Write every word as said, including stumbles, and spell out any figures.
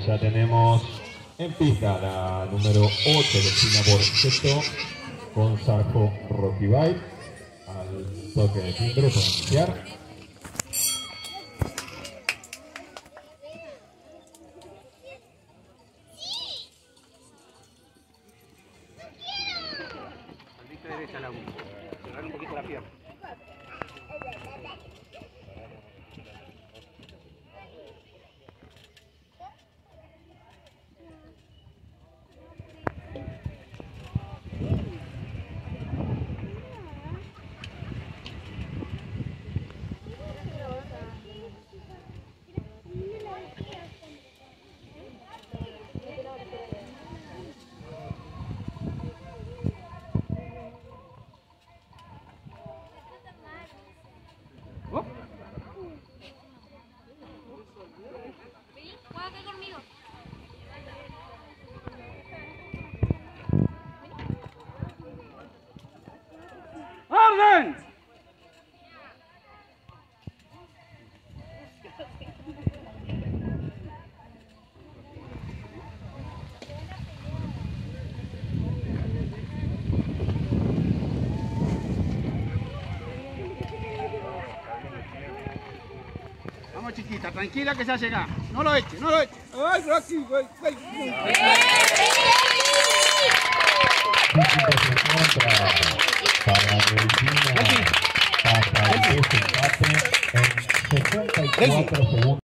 Ya tenemos en pista la número ocho, Vecina Borgeto, con Sarjo Rocky Bike. Al toque de timbre para iniciar. Derecha la uno. Cerrar un poquito la pierna. ¿Oh? Juega acá conmigo. ¡Orden! Vamos, chiquita, tranquila que ya llega. No lo eche, no lo eche. ¡Ay, Rocky! ¡Ay, ay! Para Medicina, hasta el empate en sesenta y cuatro segundos.